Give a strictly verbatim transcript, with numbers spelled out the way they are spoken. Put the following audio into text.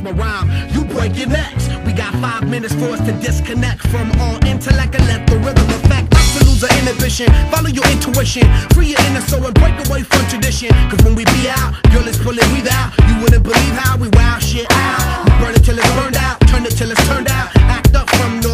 my rhyme, you break your necks. We got five minutes for us to disconnect from all intellect and let the rhythm affect us to lose our inhibition. Follow your intuition, free your inner soul and break away from tradition. Cause when we be out, girl, it's pulling breathe out. You wouldn't believe how we wow shit out. We burn it till it's burned out, turn it till it's turned out. Act up from the